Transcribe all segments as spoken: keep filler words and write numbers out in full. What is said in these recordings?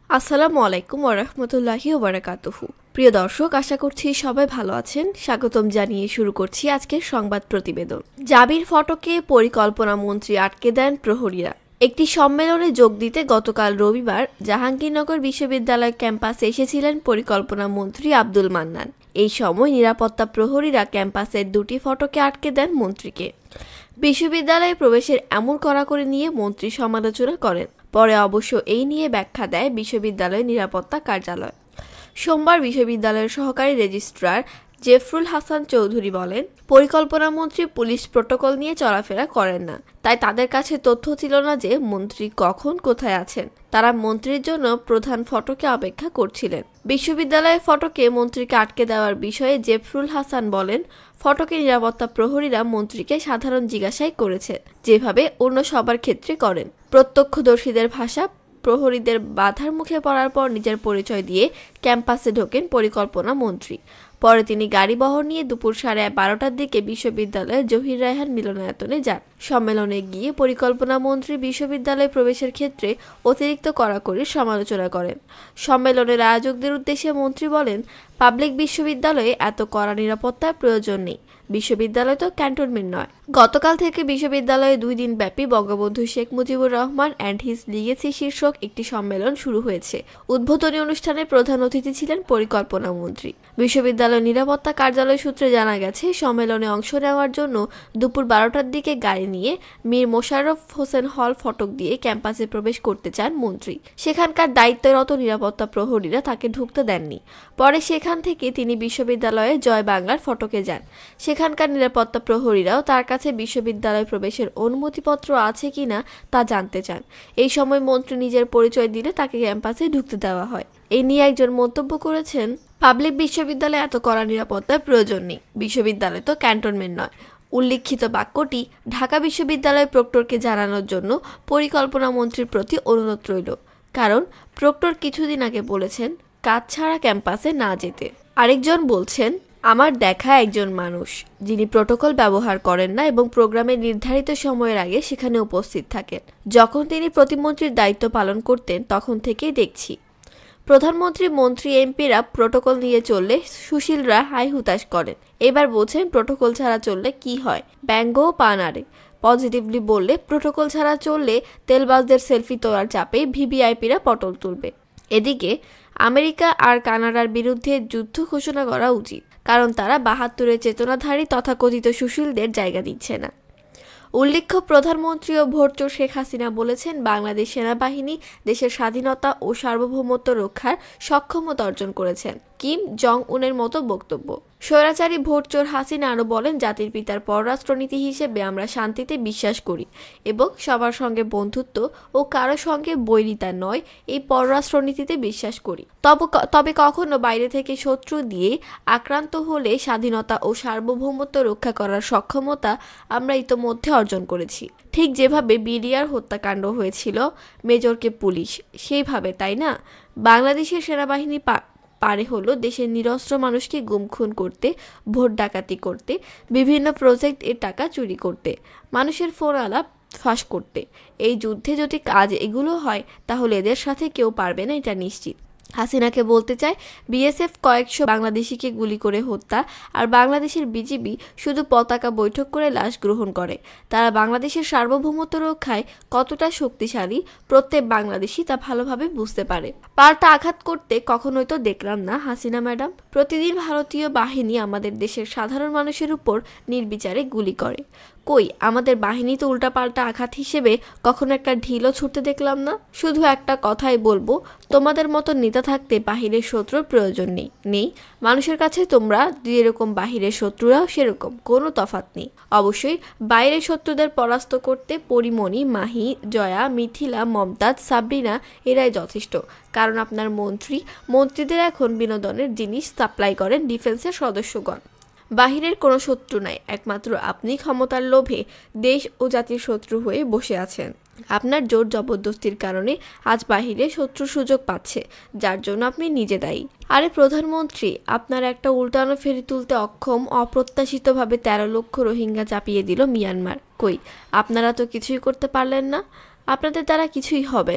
আসসালামু আলাইকুম ওয়া রাহমাতুল্লাহি ওয়া বারাকাতুহু। প্রিয় দর্শক, আশা করছি সবাই ভালো আছেন। স্বাগতম জানিয়ে শুরু করছি আজকের সংবাদ প্রতিবেদন। জাবির ফটকে পরিকল্পনা মন্ত্রী আটকে দেন প্রহরীরা। একটি সম্মেলনে যোগ দিতে গতকাল রবিবার জাহাঙ্গীরনগর বিশ্ববিদ্যালয় ক্যাম্পাসে এসেছিলেন পরিকল্পনা মন্ত্রী আব্দুল মান্নান। এই সময় নিরাপত্তা প্রহরীরা ক্যাম্পাসের দুটি ফটকে আটকে দেন মন্ত্রীকে। বিশ্ববিদ্যালয়ে প্রবেশের এমন কড়াকড়ি নিয়ে মন্ত্রী সমালোচনা করেন। পরে অবশ্য এই নিয়ে ব্যাখ্যা দেয় বিশ্ববিদ্যালয়ের নিরাপত্তা কার্যালয়। সোমবার বিশ্ববিদ্যালয়ের সহকারী রেজিস্ট্রার জেফরুল হাসান চৌধুরী বলেন, পরিকল্পনা মন্ত্রী পুলিশ প্রটোকল নিয়ে চলাফেরা করেন না, তাই তাদের কাছে তথ্য ছিল না যে মন্ত্রী কখন কোথায় আছেন। তারা মন্ত্রীর জন্য প্রধান ফটকে অপেক্ষা করছিলেন। বিশ্ববিদ্যালয়ের ফটকে মন্ত্রীকে আটকে দেওয়ার বিষয়ে জেফরুল হাসান বলেন, ফটকে নিরাপত্তা প্রহরীরা মন্ত্রীকে সাধারণ জিজ্ঞাসাই করেছে, যেভাবে অন্য সবার ক্ষেত্রে করেন। প্রত্যক্ষদর্শীদের ভাষা, প্রহরীদের বাধার মুখে পড়ার পর নিজের পরিচয় দিয়ে ক্যাম্পাসে ঢোকেন পরিকল্পনা মন্ত্রী। পরে তিনি গাড়ি বহর নিয়ে দুপুর সাড়ে বারোটার দিকে বিশ্ববিদ্যালয়ের জহির রায়হান মিলনায়তনে যান। সম্মেলনে গিয়ে পরিকল্পনা মন্ত্রী বিশ্ববিদ্যালয়ে প্রবেশের ক্ষেত্রে অতিরিক্ত কড়াকড়ির সমালোচনা করেন। সম্মেলনের আয়োজকদের উদ্দেশ্যে মন্ত্রী বলেন, পাবলিক বিশ্ববিদ্যালয়ে এত কড়া নিরাপত্তার প্রয়োজন নেই। বিশ্ববিদ্যালয় তো ক্যান্টনমেন্ট নয়। গতকাল থেকে বিশ্ববিদ্যালয়ে দুই দিন ব্যাপী Bangabandhu Sheikh Mujibur Rahman and his legacy শীর্ষক একটি সম্মেলন শুরু হয়েছে। উদ্বোধনী অনুষ্ঠানে প্রধান অতিথি ছিলেন পরিকল্পনা মন্ত্রী। বিশ্ববিদ্যালয় নিরাপত্তা কার্যালয় সূত্রে জানা গেছে, সম্মেলনে অংশ নেওয়ার জন্য দুপুর বারোটার দিকে গাড়ি নিয়ে মীর মোশাররফ হোসেন হল ফটক দিয়ে ক্যাম্পাসে প্রবেশ করতে চান মন্ত্রী। সেখানকার দায়িত্বরত নিরাপত্তা প্রহরীরা তাকে ঢুকতে দেননি। পরে সেখান থেকে তিনি বিশ্ববিদ্যালয়ে জয় বাংলার ফটকে যান। সেখানকার নিরাপত্তা প্রহরীরাও তার কাছে বিশ্ববিদ্যালয় প্রবেশের অনুমতিপত্র আছে কিনা তা জানতে চান। এই সময় মন্ত্রী নিজের পরিচয় দিলে তাকে ক্যাম্পাসে ঢুকতে দেওয়া হয়। এই নিয়ে একজন মন্তব্য করেছেন, পাবলিক বিশ্ববিদ্যালয়ে এত কড়া নিরাপত্তার প্রয়োজন নেই। বিশ্ববিদ্যালয় তো ক্যান্টনমেন্ট নয়। উল্লিখিত বাক্যটি ঢাকা বিশ্ববিদ্যালয় প্রক্টরকে জানানোর জন্য পরিকল্পনা মন্ত্রীর প্রতি অনুরোধ রইল, কারণ প্রক্টর কিছুদিন আগে বলেছেন কাজ ছাড়া ক্যাম্পাসে না যেতে। আরেকজন বলছেন, আমার দেখা একজন মানুষ যিনি প্রটোকল ব্যবহার করেন না এবং প্রোগ্রামের নির্ধারিত সময়ের আগে সেখানে উপস্থিত থাকেন। যখন তিনি প্রতিমন্ত্রীর দায়িত্ব পালন করতেন তখন থেকেই দেখছি। প্রধানমন্ত্রী, মন্ত্রী, এমপিরা প্রটোকল নিয়ে চললে সুশীলরা হাই হুতাশ করেন। এবার বলছেন প্রটোকল ছাড়া চললে কি হয়, ব্যঙ্গও পা নাড়ে। পজিটিভলি বললে, প্রটোকল ছাড়া চললে তেলবাজদের সেলফি তোলার চাপে ভিভিআইপিরা পটল তুলবে। এদিকে আমেরিকা আর কানাডার বিরুদ্ধে যুদ্ধ ঘোষণা করা উচিত, কারণ তারা বাহাত্তরের চেতনাধারী তথাকথিত সুশীলদের জায়গা দিচ্ছে না। উল্লেখ্য, প্রধানমন্ত্রী ও ভোটচোর শেখ হাসিনা বলেছেন, বাংলাদেশ সেনাবাহিনী দেশের স্বাধীনতা ও সার্বভৌমত্ব রক্ষার সক্ষমতা অর্জন করেছেন। কিম জং উনের মতো বক্তব্য। স্বৈরাচারী ভোটচোর হাসিনা আরও বলেন, জাতির পিতার পররাষ্ট্রনীতি হিসেবে আমরা শান্তিতে বিশ্বাস করি এবং সবার সঙ্গে বন্ধুত্ব ও কারো সঙ্গে বৈরিতা নয়, এই পররাষ্ট্রনীতিতে বিশ্বাস করি। তবে তবে কখনো বাইরে থেকে শত্রু দিয়ে আক্রান্ত হলে স্বাধীনতা ও সার্বভৌমত্ব রক্ষা করার সক্ষমতা আমরা ইতোমধ্যে অর্জন করেছি। ঠিক যেভাবে বিডিআর হত্যাকাণ্ড হয়েছিল মেজরকে পুলিশ, সেইভাবে, তাই না? বাংলাদেশের সেনাবাহিনী পা পারে হলো দেশের নিরস্ত্র মানুষকে গুমখুন করতে, ভোট ডাকাতি করতে, বিভিন্ন প্রজেক্ট এর টাকা চুরি করতে, মানুষের ফোন আলাপ ফাঁস করতে। এই যুদ্ধে যদি কাজ এগুলো হয় তাহলে এদের সাথে কেউ পারবে না, এটা নিশ্চিত। হাসিনাকে বলতে চায়, বিএসএফ কয়েকশো বাংলাদেশিকে গুলি করে হত্যা, আর বাংলাদেশের বিজিবি শুধু পতাকা বৈঠক করে লাশ গ্রহণ করে। তারা বাংলাদেশের সার্বভৌমত্ব রক্ষায় কতটা শক্তিশালী প্রত্যেক বাংলাদেশি তা ভালোভাবে বুঝতে পারে। পাল্টা আঘাত করতে কখনোই তো দেখলাম না হাসিনা ম্যাডাম। প্রতিদিন ভারতীয় বাহিনী আমাদের দেশের সাধারণ মানুষের উপর নির্বিচারে গুলি করে। কই, আমাদের বাহিনী তো উল্টাপাল্টা আঘাত হিসেবে কখনো একটা ঢিলও ছুটতে দেখলাম না। শুধু একটা কথাই বলবো, তোমাদের মতো নেতা থাকতে বাহিরের শত্রুর প্রয়োজন নেই নেই মানুষের কাছে তোমরা যেরকম বাহিরের শত্রুরাও সেরকম, কোনো তফাৎ নেই। অবশ্যই বাইরের শত্রুদের পরাস্ত করতে পরিমণি, মাহি, জয়া, মিথিলা, মমতাজ, সাবরিনা এরাই যথেষ্ট, কারণ আপনার মন্ত্রী মন্ত্রীদের এখন বিনোদনের জিনিস সাপ্লাই করেন ডিফেন্সের সদস্যগণ। বাহিরের কোনো শত্রু নাই, একমাত্র আপনি ক্ষমতার লোভে দেশ ও জাতির শত্রু হয়ে বসে আছেন। আপনার জোর জবরদস্তির কারণে আজ বাহিরে শত্রু সুযোগ পাচ্ছে, যার জন্য আপনি নিজে দায়ী। আরে প্রধানমন্ত্রী, আপনার একটা উল্টানো ফেরি তুলতে অক্ষম অপ্রত্যাশিতভাবে তেরো লক্ষ রোহিঙ্গা চাপিয়ে দিল মিয়ানমার। কই, আপনারা তো কিছুই করতে পারলেন না। আপনাদের দ্বারা কিছুই হবে না।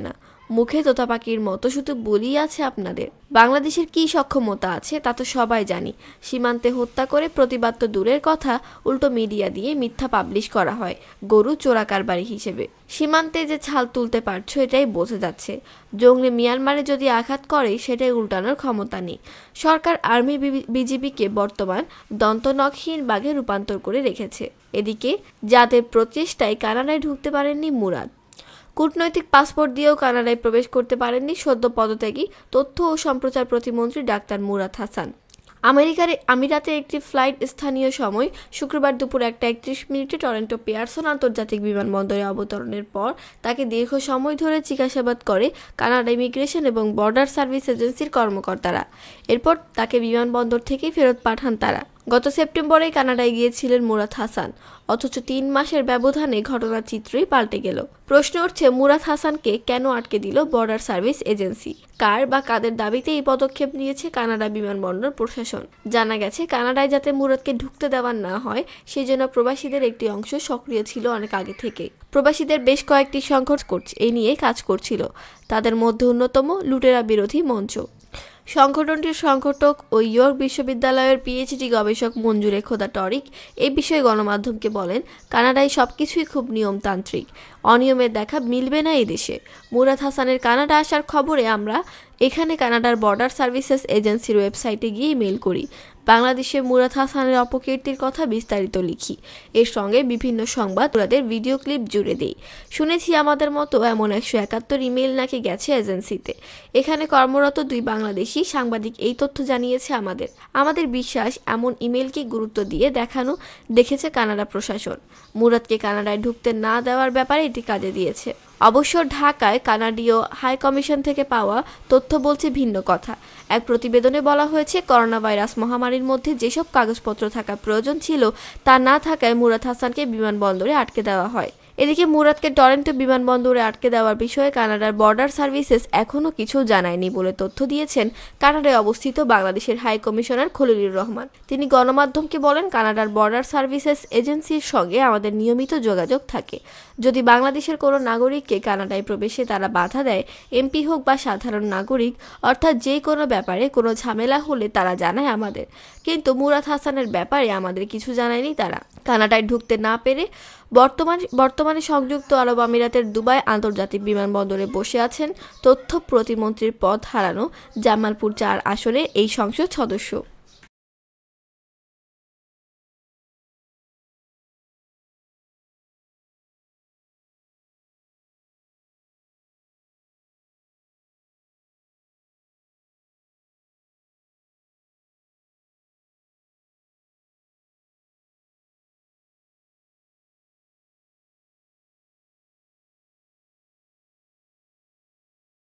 মুখে তোতা পাখির মতো শুধু বলি আছে আপনাদের। বাংলাদেশের কি সক্ষমতা আছে তা তো সবাই জানি। সীমান্তে হত্যা করে প্রতিবাদ তো দূরের কথা, উল্টো মিডিয়া দিয়ে মিথ্যা পাবলিশ করা হয় গরু চোরা কারবারি হিসেবে। সীমান্তে যে ছাল তুলতে পারছো এটাই বোঝা যাচ্ছে। জঙ্গলি মিয়ানমারে যদি আঘাত করে সেটাই উল্টানোর ক্ষমতা নেই। সরকার আর্মি বিজিবিকে বর্তমান দন্তনখহীন বাঘে রূপান্তর করে রেখেছে। এদিকে যাদের প্রচেষ্টায় কানাডায় ঢুকতে পারেননি মুরাদ, কূটনৈতিক পাসপোর্ট দিয়েও কানাডায় প্রবেশ করতে পারেননি সদ্য পদত্যাগী তথ্য ও সম্প্রচার প্রতিমন্ত্রী ডাক্তার মুরাদ হাসান। আমেরিকার আমিরাতের একটি ফ্লাইট স্থানীয় সময় শুক্রবার দুপুর একটা একত্রিশ মিনিটে টরন্টো পিয়ারসন আন্তর্জাতিক বিমানবন্দরে অবতরণের পর তাকে দীর্ঘ সময় ধরে জিজ্ঞাসাবাদ করে কানাডা ইমিগ্রেশন এবং বর্ডার সার্ভিস এজেন্সির কর্মকর্তারা। এরপর তাকে বিমানবন্দর থেকেই ফেরত পাঠান তারা। গত সেপ্টেম্বরে কানাডায় গিয়েছিলেন মুরাদ হাসান, অথচ তিন মাসের ব্যবধানে ঘটনার চিত্রই পাল্টে গেল। প্রশ্ন উঠছে, মুরাদ হাসানকে কেন আটকে দিল বর্ডার সার্ভিস এজেন্সি? কার বা কাদের দাবিতে এই পদক্ষেপ নিয়েছে কানাডা বিমানবন্দর প্রশাসন? জানা গেছে, কানাডায় যাতে মুরাদকে ঢুকতে দেওয়া না হয় সেজন্য প্রবাসীদের একটি অংশ সক্রিয় ছিল অনেক আগে থেকে। প্রবাসীদের বেশ কয়েকটি সংগঠন করছে এই নিয়ে কাজ করছিল, তাদের মধ্যে অন্যতম লুটেরা বিরোধী মঞ্চ। সংগঠনটির সংগঠক ও ইয়র্ক বিশ্ববিদ্যালয়ের পিএইচডি গবেষক মঞ্জুরে খোদা টরিক এই বিষয়ে গণমাধ্যমকে বলেন, কানাডায় সবকিছুই খুব নিয়মতান্ত্রিক, অনিয়মের দেখা মিলবে না এই দেশে। মুরাদ হাসানের কানাডা আসার খবরে আমরা এখানে কানাডার বর্ডার সার্ভিসেস এজেন্সির ওয়েবসাইটে গিয়ে ইমেল করি, বাংলাদেশে মুরাদ হাসানের অপকীর্তির কথা বিস্তারিত লিখি, এর সঙ্গে বিভিন্ন সংবাদ ওদের ভিডিও ক্লিপ জুড়ে দেই। শুনেছি আমাদের মতো এমন একশো একাত্তর ইমেল নাকি গেছে এজেন্সিতে। এখানে কর্মরত দুই বাংলাদেশি সাংবাদিক এই তথ্য জানিয়েছে আমাদের। আমাদের বিশ্বাস এমন ইমেলকে গুরুত্ব দিয়ে দেখানো দেখেছে কানাডা প্রশাসন। মুরাদকে কানাডায় ঢুকতে না দেওয়ার ব্যাপারে এটি কাজে দিয়েছে। অবশ্য ঢাকায় কানাডীয় হাই কমিশন থেকে পাওয়া তথ্য বলছে ভিন্ন কথা। এক প্রতিবেদনে বলা হয়েছে, করোনা ভাইরাস মহামারীর মধ্যে যেসব কাগজপত্র থাকা প্রয়োজন ছিল তা না থাকায় মুরাদ হাসানকে বিমানবন্দরে আটকে দেওয়া হয়। এদিকে মুরাদকে টরন্টো বিমানবন্দরে আটকে দেওয়ার বিষয়ে কানাডার বর্ডার সার্ভিসেস এখনও কিছু জানায়নি বলে তথ্য দিয়েছেন কানাডায় অবস্থিত বাংলাদেশের হাই কমিশনার খলিলুর রহমান। তিনি গণমাধ্যমকে বলেন, কানাডার বর্ডার সার্ভিসেস এজেন্সির সঙ্গে আমাদের নিয়মিত যোগাযোগ থাকে। যদি বাংলাদেশের কোনো নাগরিককে কানাডায় প্রবেশে তারা বাধা দেয়, এমপি হোক বা সাধারণ নাগরিক, অর্থাৎ যে কোনো ব্যাপারে কোনো ঝামেলা হলে তারা জানায় আমাদের। কিন্তু মুরাদ হাসানের ব্যাপারে আমাদের কিছু জানায়নি তারা। কানাডায় ঢুকতে না পেরে বর্তমানে বর্তমানে সংযুক্ত আরব আমিরাতের দুবাই আন্তর্জাতিক বিমানবন্দরে বসে আছেন তথ্য প্রতিমন্ত্রীর পদ হারানো জামালপুর চার আসনের এই সংসদ সদস্য।